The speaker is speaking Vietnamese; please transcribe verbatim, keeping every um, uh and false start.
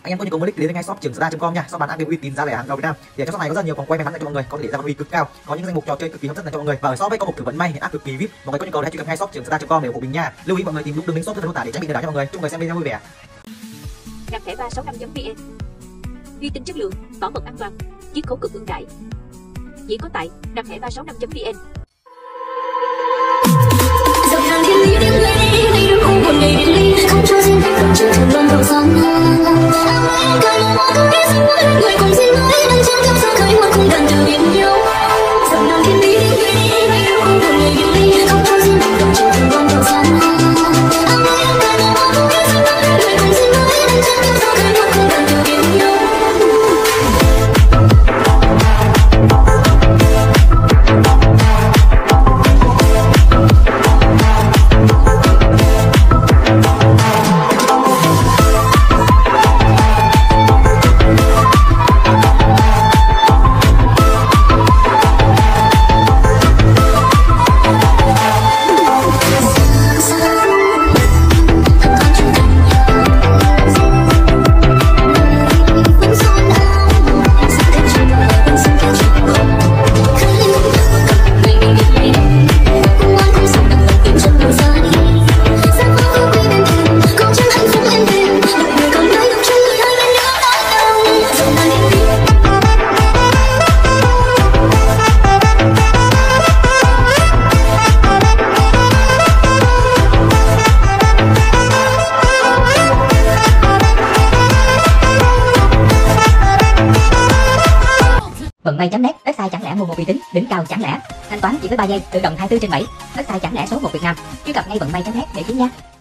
Anh em có nhu cầu mua nick thì đến ngay shop trường star chấm com nha, shop bán ác game uy tín giá rẻ hàng đầu Việt Nam. Thì ở trong shop này có rất nhiều vòng quay may mắn dành cho mọi người, có thể ra huy cực cao, có những danh mục trò chơi cực kỳ hấp dẫn dành cho mọi người. Và ở shop ấy có một thử vận may ác cực kỳ vip, mọi người có nhu cầu hãy truy cập ngay shop trường star chấm com để ủng hộ mình nha. Lưu ý mọi người tìm đúng đường link shop rất là mô tả để tránh bị lừa đảo nha mọi người. Chúc mọi người xem video vui vẻ. Nạp thẻ ba sáu năm chấm vn, uy tín chất lượng, bảo mật an toàn, chiết khấu cực ưu đãi. Chỉ có tại nạp thẻ ba sáu năm chấm vn. Dòng hàng thiên lý tiếng người đi, ngày đêm không buồn ngày biệt ly, không cho riêng mình còn chờ thường luôn đầu gian nan. Cả lòng hoa tôi biết rằng mỗi người cùng riêng nói đang trong theo dõi khởi hoa không cần từ biệt nhau. Dòng hàng thiên lý tiếng người đi, ngày đêm không buồn ngày biệt ly, không cho riêng mình còn chờ thường luôn đầu gian nan. Cả lòng hoa tôi biết rằng mỗi người cùng riêng nói đang trong theo dõi khởi hoa không cần từ biệt nhau. Vận may chấm net, website chẳng lẽ mua một uy tín, đỉnh cao chẳng lẽ. Thanh toán chỉ với ba giây, tự động hai mươi tư trên bảy. Website chẳng lẽ số một Việt Nam. Truy cập ngay vận may chấm net để chiến nha.